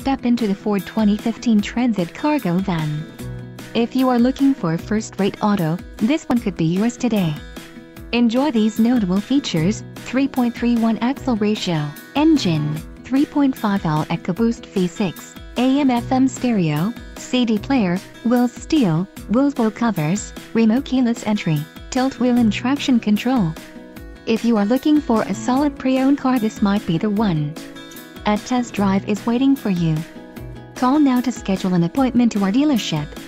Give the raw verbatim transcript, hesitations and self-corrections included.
step into the Ford twenty fifteen Transit cargo van. If you are looking for a first-rate auto, this one could be yours today. Enjoy these notable features: three point three one axle ratio, engine, three point five L EcoBoost V six, A M F M stereo, C D player, wheel steel, wheel covers, remote keyless entry, tilt wheel and traction control. If you are looking for a solid pre-owned car, this might be the one. A test drive is waiting for you. Call now to schedule an appointment to our dealership.